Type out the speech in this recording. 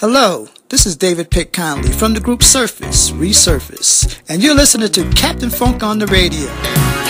Hello, this is David Pitt Conley from the group Resurface, and you're listening to Captain Funk on the Radio.